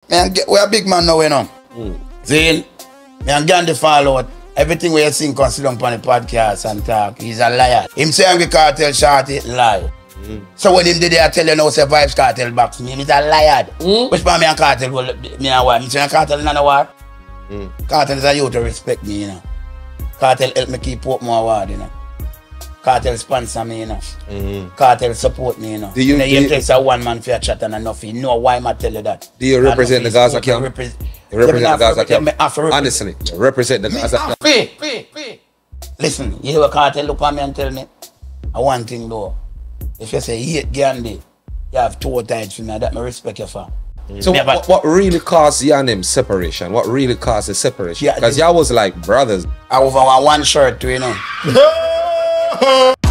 Man, we're a big man now, you know. See, me and Gandhi fall out. Everything we sing can sit down on the podcast and talk. He's a liar. Him say I'm the cartel shorty, lie. So when him did it, I tell you now, say vybz cartel box me. He's a liar. Which part me and cartel will me and what? Me say cartel in the war. Cartel is a youth to respect me, you know. Cartel help me keep up my award, you know. Cartel sponsor me, you know. Cartel support me, you know. Do you take a one man for a chat and enough? You know why I tell you that? Do you represent the Gaza camp? You represent the Gaza camp? Honestly, you represent the Gaza camp. Listen, you hear a cartel look at me and tell me, I one thing though. If you say you hate Gandhi, you have two tides for me, that I respect you for. So what really caused you and him separation? What really caused the separation? Because y'all was like brothers. I over one shirt too, you know.